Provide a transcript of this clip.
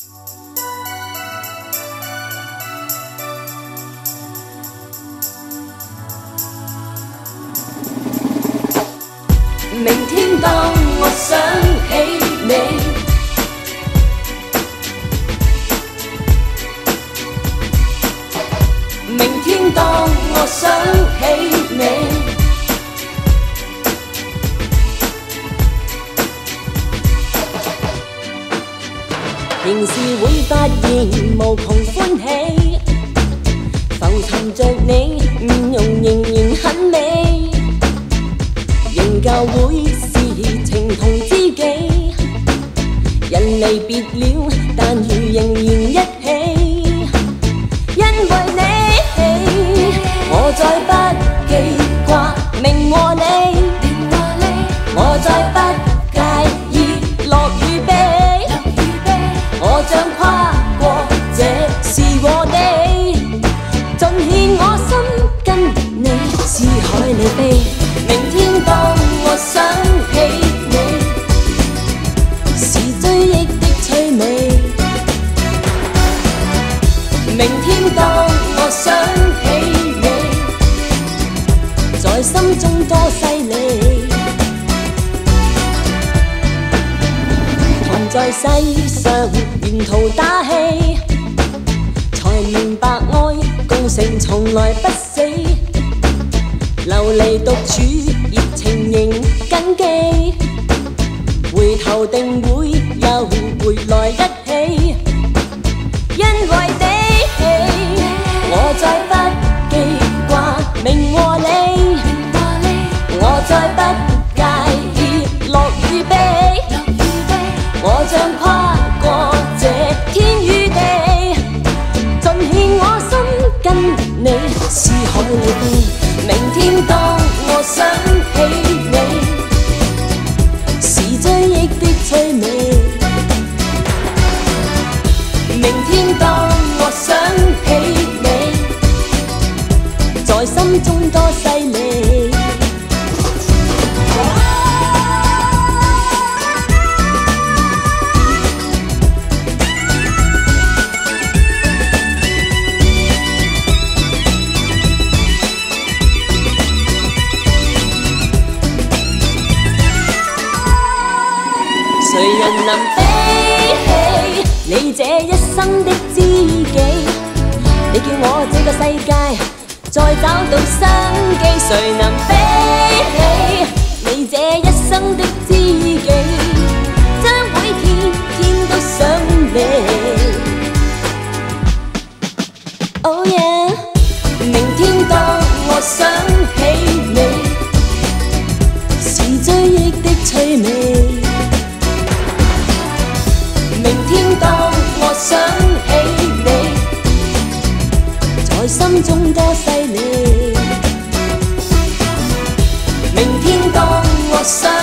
明天當我想起你，明天當我想起你，仍是會發現無窮歡喜，浮沉着你，面容仍然很美。 仍舊會是情同知己，人離別了，但如仍然一起。因為你，我再不記掛明和你，我再不介意樂與悲，我將跨過這是和你，盡獻我心跟你似海離飛。 明天當我想起你，是追憶的趣味。明天當我想起你，在心中多犀利。同在世上沿途打氣，才明白愛共成從來不死。 流離獨處，熱情仍謹記，回頭定會又回來一起。因為你，我再不記掛明和你，我再不介意樂與悲，我將跨過這天與地，盡獻我心跟你似海離飛。 明天當我想起你，是追憶的趣味。明天當我想起你，在心中多犀利。 誰人能比起你這一生的知己？你叫我這個世界再找到生機，誰能比起你這一生的知己？將會天天都想你。Oh yeah， 明天當我想起你，是追憶的趣味。 明天當我想起你，在心中多犀利。明天當我想。